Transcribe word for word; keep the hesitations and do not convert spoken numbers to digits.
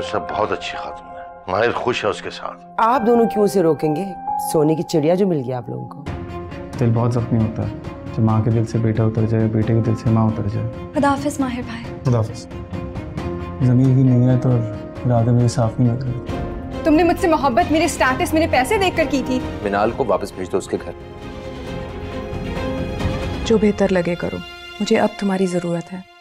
माशाल्लाह बहुत अच्छी खातून है, माहिर खुश है उसके साथ। आप दोनों क्यों उसे रोकेंगे? सोने की चिड़िया जो मिल गया आप लोगों को। दिल बहुत जख्मी होता है जब माँ के दिल से बेटा उतर जाए, बेटे के दिल से माँ उतर जाए। खुदा हाफिज माहिर भाई। खुदा हाफिज। ज़मीर की नीयत और इरादे मेरे साफ नहीं लग रहे। तुमने मुझसे मोहब्बत मेरे स्टेटस मेरे पैसे देखकर की थी। मिनाल को वापस भेज दो उसके घर। जो बेहतर लगे करो, मुझे अब तुम्हारी जरूरत है।